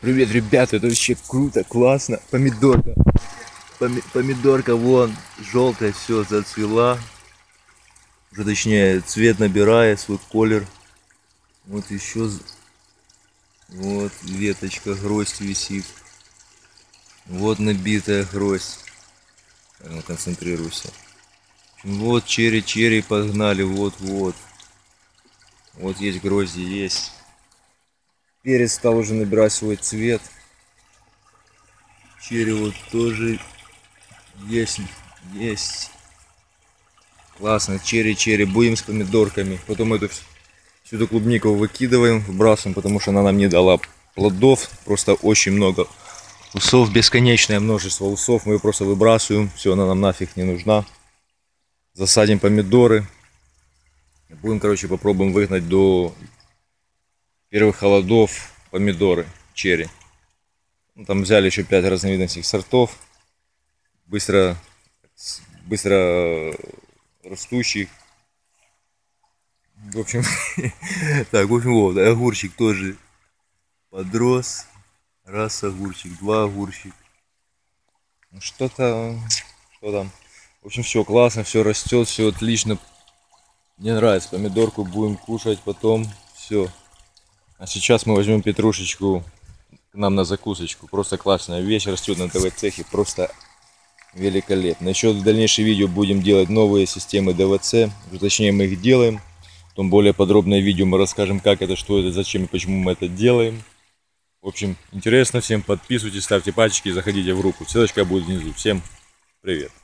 Привет, ребята, это вообще круто, классно. Помидорка. Помидорка вон, желтая, все зацвела. Уже точнее, цвет набирает свой колер. Вот еще, вот веточка, гроздь висит. Вот набитая гроздь. Концентрируйся. Вот черри погнали, вот. Вот есть грозди, есть. Перец стал уже набирать свой цвет. Черри вот тоже есть. Классно, черри. Будем с помидорками. Потом всю эту клубнику выкидываем, выбрасываем, потому что она нам не дала плодов. Просто очень много усов, бесконечное множество усов. Мы ее просто выбрасываем. Все, она нам нафиг не нужна. Засадим помидоры. Будем, короче, попробуем выгнать до первых холодов помидоры, черри. Там взяли еще 5 разновидностей сортов. Быстро растущих. В общем, вот, огурчик тоже подрос. Раз огурчик, два огурчик. Что там? В общем, все классно, все растет, все отлично. Мне нравится, помидорку будем кушать потом. Все. А сейчас мы возьмем петрушечку к нам на закусочку. Просто классная вещь, растет на ДВЦ-хе, просто великолепно. Еще в дальнейшем видео будем делать новые системы ДВЦ. Точнее, мы их делаем. Потом более подробное видео мы расскажем, как это, что это, зачем и почему мы это делаем. В общем, интересно всем. Подписывайтесь, ставьте пальчики и заходите в группу. Ссылочка будет внизу. Всем привет.